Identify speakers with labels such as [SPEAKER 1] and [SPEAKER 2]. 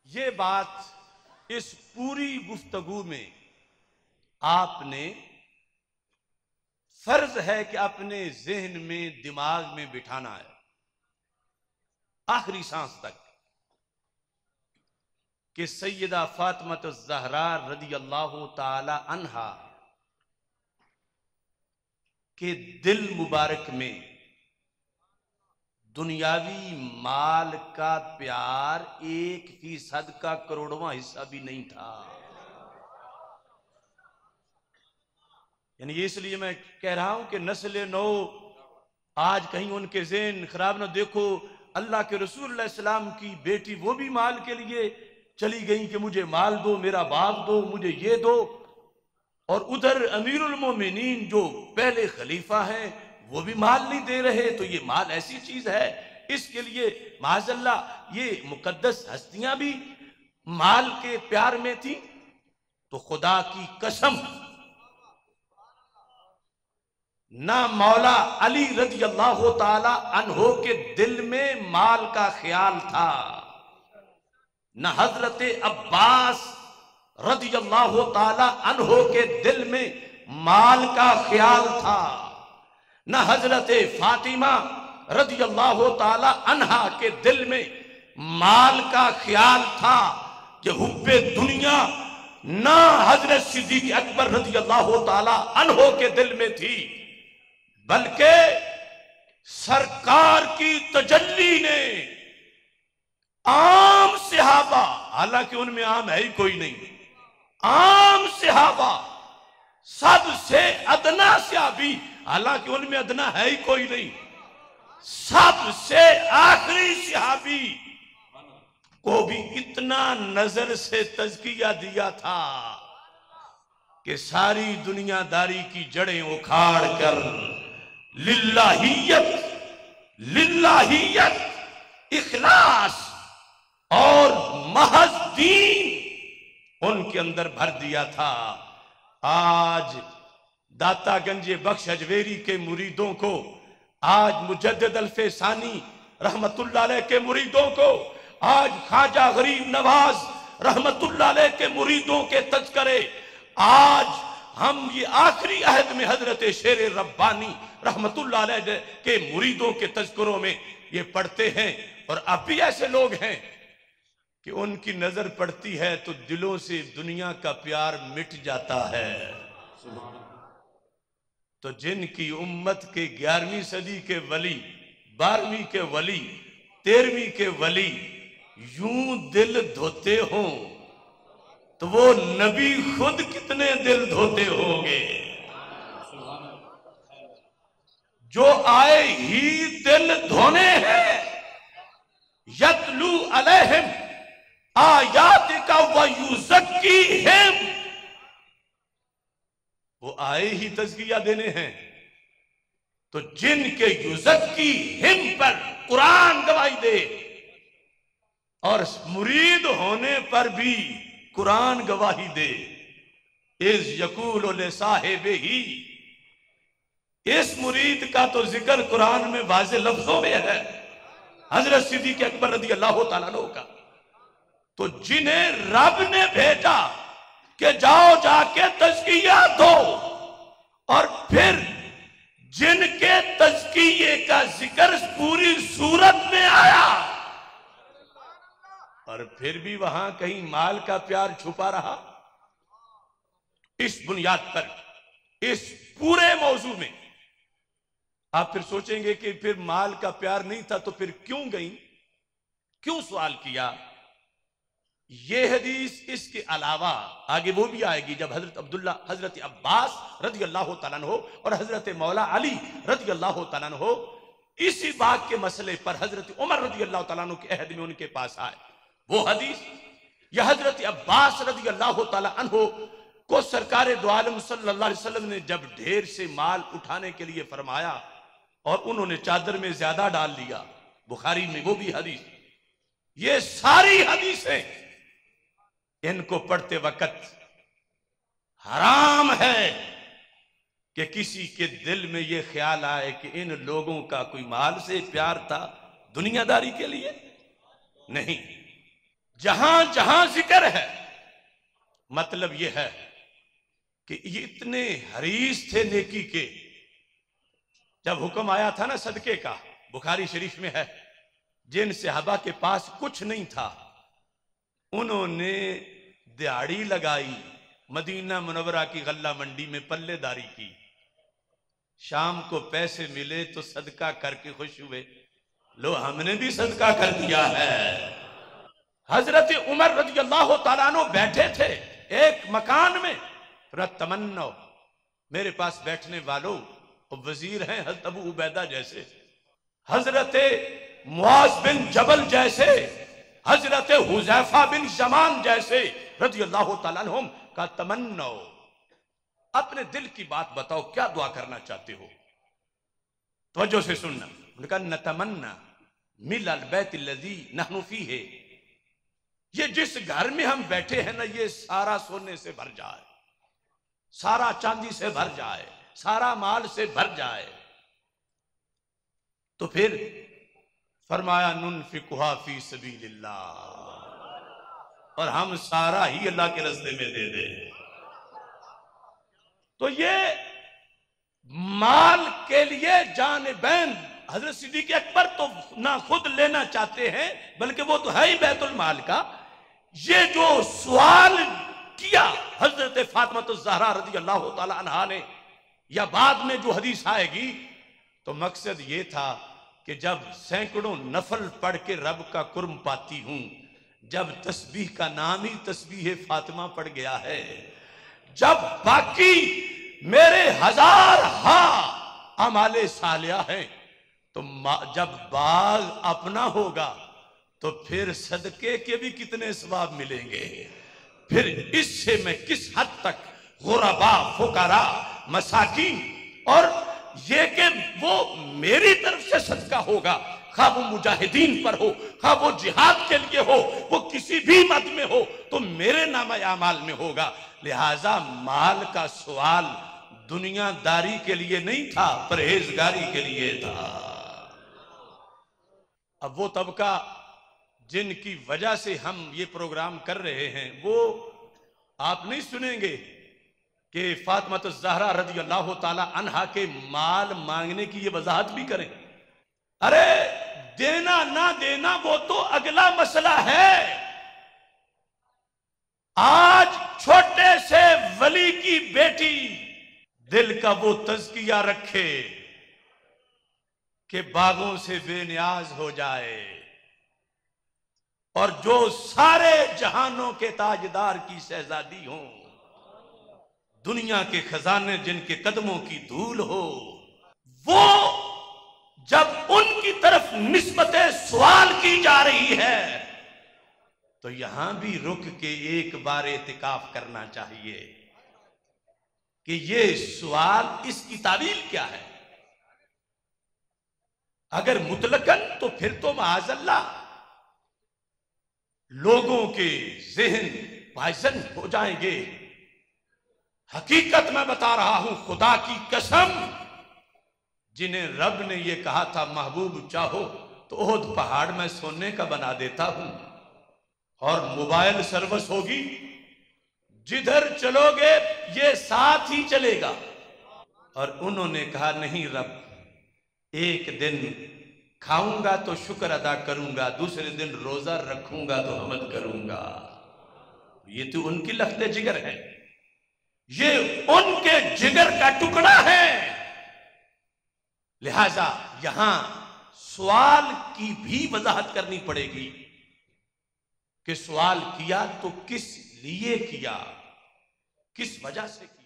[SPEAKER 1] ये बात इस पूरी गुफ्तगू में आपने फर्ज है कि अपने जहन में, दिमाग में बिठाना है आखिरी सांस तक कि सैयदा फातिमा ज़हरा रदी अल्लाह ताला अन्हा के दिल मुबारक में दुनियावी माल का प्यार 1% का करोड़वां हिस्सा भी नहीं था। यानी इसलिए मैं कह रहा हूं कि नस्ल नौ आज कहीं उनके ज़हन खराब ना देखो। अल्लाह के रसूल सल्लल्लाहु की बेटी वो भी माल के लिए चली गई कि मुझे माल दो, मेरा बाप दो, मुझे ये दो। और उधर अमीरुल मोमिनीन जो पहले खलीफा हैं वो भी माल नहीं दे रहे। तो ये माल ऐसी चीज है, इसके लिए माज़अल्लाह ये मुकद्दस हस्तियां भी माल के प्यार में थी। तो खुदा की कसम ना मौला अली रज़ी अल्लाह ताला अन्हो के दिल में माल का ख्याल था, न हजरत अब्बास रज़ी अल्लाह ताला अन्हो के दिल में माल का ख्याल था, न हजरत फातिमा रज़ी अल्लाह ताला अन्हा के दिल में माल का ख्याल था कि हुब्बे दुनिया ना हजरत सिद्दीक़ अकबर रज़ी अल्लाह ताला अन्हो के दिल में थी, बल्कि सरकार की तजल्ली ने आम सहाबा, हालांकि उनमें आम है ही कोई नहीं, आम सहाबा सबसे अदना सहाबी, हालांकि उनमें अदना है ही कोई नहीं, सबसे आखिरी सहाबी को भी इतना नजर से तज़किया दिया था कि सारी दुनियादारी की जड़ें उखाड़ कर लिल्लाहियत, लिल्लाहियत, इखलास और महज दीन उनके अंदर भर दिया था। आज दाता गंजे बख्श अजवेरी के मुरीदों को, आज मुजद्दिद अल्फेसानी रहमतुल्लाह अलैह के मुरीदों को, आज ख्वाजा गरीब नवाज रहमतुल्लाह अलैह के मुरीदों के तज़किरे, आज हम ये आखिरी अहद में हजरत शेर रब्बानी रहमतुल्लाह अलैह के मुरीदों के तज़किरों में ये पढ़ते हैं। और अब भी ऐसे लोग हैं कि उनकी नजर पड़ती है तो दिलों से दुनिया का प्यार मिट जाता है। तो जिनकी उम्मत के 11वीं सदी के वली, 12वीं के वली, 13वीं के वली यूं दिल धोते हों तो वो नबी खुद कितने दिल धोते होंगे। जो आए ही दिल धोने हैं, यतलू अलैहिम आयातिका व युज़क्कीहिम, वो आए ही तज़किया देने हैं। तो जिनके युज़क्कीहिम पर कुरान गवाही दे और मुरीद होने पर भी कुरान गवाही दे, इस यकूल ले साहिबे ही, इस मुरीद का तो जिक्र कुरान में वाज़े लफ्जों में है, हजरत सिद्दीक़ अकबर रज़ी अल्लाह ताला अन्हु का। तो जिन्हें रब ने भेजा कि जाओ जाके तज़किया दो, और फिर जिनके तज़किये का जिक्र पूरी सूरत में आया और फिर भी वहां कहीं माल का प्यार छुपा रहा। इस बुनियाद पर, इस पूरे मौजू में आप फिर सोचेंगे कि फिर माल का प्यार नहीं था तो फिर क्यों गई, क्यों सवाल किया। यह हदीस इसके अलावा आगे वो भी आएगी जब हजरत अब्बास रज़ी अल्लाह ताला अन्हु और हजरत मौला अली रज़ी अल्लाह ताला अन्हु इसी बात के मसले पर हजरत उमर रज़ी अल्लाह ताला अन्हु के अहद में उनके पास आए। वो हदीस, यह हजरत अब्बास रज़ी अल्लाह ताला अन्हु को सरकार दो आलम सल्लल्लाहु अलैहि वसल्लम ने जब ढेर से माल उठाने के लिए फरमाया और उन्होंने चादर में ज्यादा डाल लिया, बुखारी में वो भी हदीस। ये सारी हदीसें इनको पढ़ते वक्त हराम है कि किसी के दिल में ये ख्याल आए कि इन लोगों का कोई माल से प्यार था दुनियादारी के लिए। नहीं, जहां जहां जिक्र है, मतलब यह है कि ये इतने हरीस थे नेकी के। जब हुक्म आया था ना सदके का, बुखारी शरीफ में है, जिन सहाबा के पास कुछ नहीं था उन्होंने दिहाड़ी लगाई, मदीना मुनव्वरा की गल्ला मंडी में पल्लेदारी की। शाम को पैसे मिले तो सदका करके खुश हुए, लो हमने भी सदका कर दिया है। हजरत उमर रज़ियल्लाहु ताला अन्हु बैठे थे एक मकान में, तमन्नो मेरे पास बैठने वालों वजीर हैं हजरत अबू उबैदा जैसे, हजरत मुआज बिन जबल जैसे, हजरत हुज़ैफा बिन यमान जैसे रज़ियल्लाहु ताला अन्हुम का तमन्नो, अपने दिल की बात बताओ, क्या दुआ करना चाहते हो? तवज्जो से सुनना। उनका नतमन्ना मिलल बैतिल्लज़ी नहनु फीहे, ये जिस घर में हम बैठे हैं ना, ये सारा सोने से भर जाए, सारा चांदी से भर जाए, सारा माल से भर जाए। तो फिर फरमाया नुनफिकुहा फी सबीलिल्लाह, और हम सारा ही अल्लाह के रास्ते में दे दे। तो ये माल के लिए जानिबैन, हजरत सिद्दीक़ अकबर तो ना खुद लेना चाहते हैं, बल्कि वो तो है ही बैतुल माल का। ये जो सवाल किया हजरत फातिमा ज़हरा रज़ियल्लाहु ताला अन्हा ने, या बाद में जो हदीस आएगी, तो मकसद ये था कि जब सैकड़ों नफल पढ़ के रब का कुर्ब पाती हूं, जब तस्बीह का नाम ही तस्बीह फातिमा पड़ गया है, जब बाकी मेरे हजार अमाले सालिया हैं, तो जब बाग अपना होगा तो फिर सदके के भी कितने सवाब मिलेंगे। फिर इससे मैं किस हद तक गुरबा, फुकरा, मसाकिन, और ये कि वो मेरी तरफ से सदका होगा, खा वो मुजाहिदीन पर हो, खा वो जिहाद के लिए हो, वो किसी भी मद में हो, तो मेरे नाम आमाल में होगा। लिहाजा माल का सवाल दुनियादारी के लिए नहीं था, परहेजगारी के लिए था। अब वो तबका जिनकी वजह से हम ये प्रोग्राम कर रहे हैं, वो आप नहीं सुनेंगे कि फातिमा ज़हरा रज़ियल्लाहु ताला अन्हा के माल मांगने की ये वजाहत भी करें। अरे देना ना देना वो तो अगला मसला है। आज छोटे से वली की बेटी दिल का वो तज़किया रखे कि बागों से बेनियाज हो जाए, और जो सारे जहानों के ताजदार की शहजादी हो, दुनिया के खजाने जिनके कदमों की धूल हो, वो जब उनकी तरफ निस्बतें सवाल की जा रही है, तो यहां भी रुक के एक बार एतिकाफ करना चाहिए कि ये सवाल, इसकी तावील क्या है। अगर मुतलकन तो फिर तो माअज़ल्लाह लोगों के ज़हन पायसन हो जाएंगे। हकीकत मैं बता रहा हूं, खुदा की कसम, जिन्हें रब ने यह कहा था महबूब चाहो तो ओहद पहाड़ में सोने का बना देता हूं, और मोबाइल सर्विस होगी, जिधर चलोगे ये साथ ही चलेगा। और उन्होंने कहा नहीं रब, एक दिन खाऊंगा तो शुक्र अदा करूंगा, दूसरे दिन रोजा रखूंगा तो हमद करूंगा। ये तो उनकी लख्ते जिगर है, ये उनके जिगर का टुकड़ा है। लिहाजा यहां सवाल की भी वजाहत करनी पड़ेगी कि सवाल किया तो किस लिए किया, किस वजह से किया।